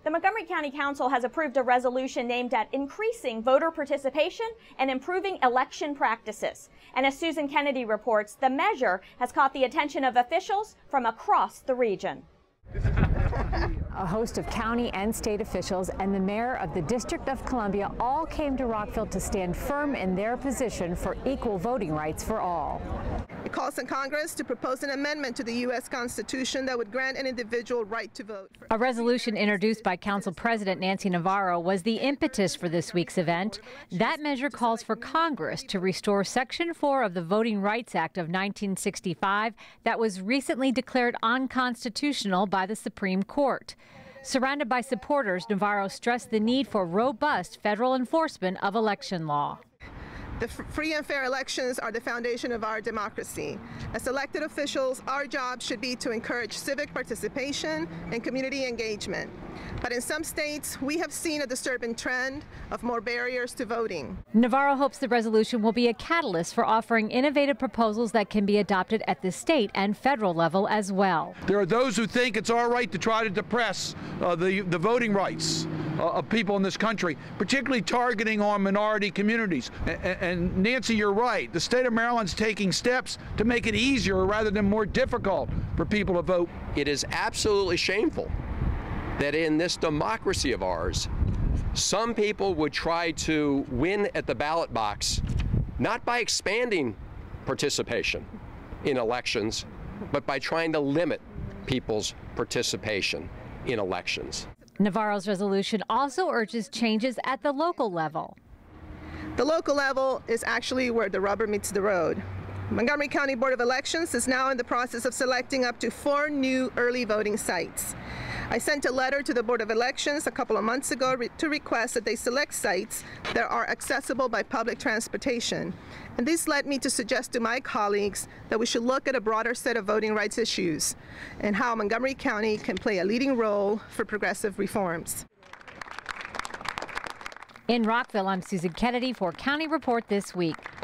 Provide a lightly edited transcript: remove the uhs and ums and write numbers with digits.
The Montgomery County Council has approved a resolution aimed at increasing voter participation and improving election practices. And as Susan Kenedy reports, the measure has caught the attention of officials from across the region. A host of county and state officials and the mayor of the District of Columbia all came to Rockville to stand firm in their position for equal voting rights for all. It calls on Congress to propose an amendment to the U.S. Constitution that would grant an individual right to vote. A resolution introduced by Council President Nancy Navarro was the impetus for this week's event. That measure calls for Congress to restore Section 4 of the Voting Rights Act of 1965 that was recently declared unconstitutional by the Supreme Court. Surrounded by supporters, Navarro stressed the need for robust federal enforcement of election law. The free and fair elections are the foundation of our democracy. As elected officials, our job should be to encourage civic participation and community engagement. But in some states, we have seen a disturbing trend of more barriers to voting. Navarro hopes the resolution will be a catalyst for offering innovative proposals that can be adopted at the state and federal level as well. There are those who think it's all right to try to depress the voting rights of people in this country, particularly targeting on minority communities. And Nancy, you're right. The state of Maryland's taking steps to make it easier rather than more difficult for people to vote. It is absolutely shameful that in this democracy of ours, some people would try to win at the ballot box, not by expanding participation in elections, but by trying to limit people's participation in elections. Navarro's resolution also urges changes at the local level. The local level is actually where the rubber meets the road. Montgomery County Board of Elections is now in the process of selecting up to 4 new early voting sites. I sent a letter to the Board of Elections a couple of months ago to request that they select sites that are accessible by public transportation. And this led me to suggest to my colleagues that we should look at a broader set of voting rights issues and how Montgomery County can play a leading role for progressive reforms. In Rockville, I'm Susan Kenedy for County Report This Week.